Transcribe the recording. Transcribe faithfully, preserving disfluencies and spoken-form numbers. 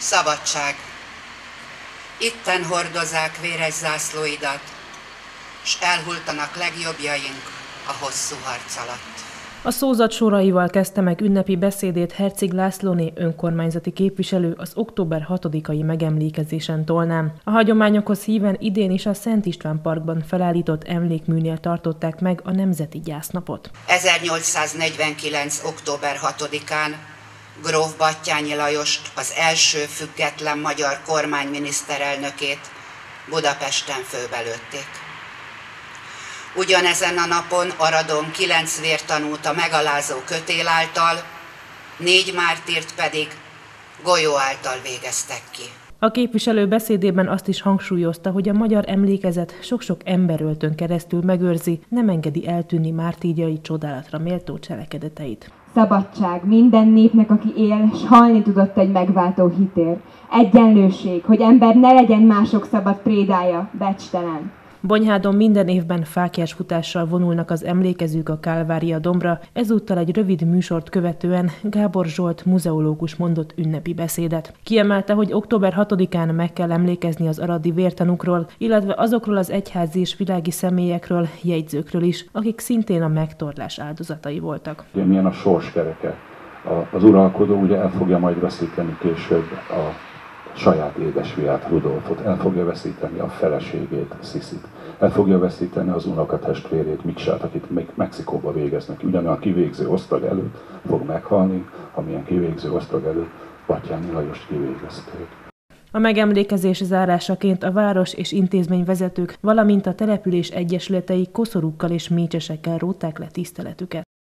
Szabadság! Itten hordozák véres zászlóidat, s elhultanak legjobbjaink a hosszú harc alatt. A szózat soraival kezdte meg ünnepi beszédét Herczig Lászlóné önkormányzati képviselő az október hatodikai megemlékezésen Tolnán. A hagyományokhoz híven idén is a Szent István Parkban felállított emlékműnél tartották meg a Nemzeti Gyásznapot. ezernyolcszáznegyvenkilenc. október hatodikán gróf Batthyány Lajost, az első független magyar kormány miniszterelnökét Budapesten főbelőtték. Ugyanezen a napon Aradon kilenc vértanút a megalázó kötél által, négy mártírt pedig golyó által végeztek ki. A képviselő beszédében azt is hangsúlyozta, hogy a magyar emlékezet sok-sok emberöltön keresztül megőrzi, nem engedi eltűnni mártírjai csodálatra méltó cselekedeteit. Szabadság minden népnek, aki él, s halni tudott egy megváltó hitér. Egyenlőség, hogy ember ne legyen mások szabad prédája, becstelen. Bonyhádon minden évben fáklyásfutással vonulnak az emlékezők a Kálvária dombra, ezúttal egy rövid műsort követően Gábor Zsolt muzeológus mondott ünnepi beszédet. Kiemelte, hogy október hatodikán meg kell emlékezni az aradi vértanúkról, illetve azokról az egyházi és világi személyekről, jegyzőkről is, akik szintén a megtorlás áldozatai voltak. Milyen a sorskereke. Az uralkodó ugye el fogja majd veszíteni később a saját édesfiát, Rudolfot, el fogja veszíteni a feleségét, Sziszit, el fogja veszíteni az unokatestvérét, Miksát, akit még Mexikóba végeznek. Ugyanolyan kivégző osztag előtt fog meghalni, amilyen kivégző osztag előtt Batthyány Lajost kivégezték. A megemlékezés zárásaként a város és intézményvezetők, valamint a település egyesületei koszorúkkal és mécsesekkel rótták le tiszteletüket.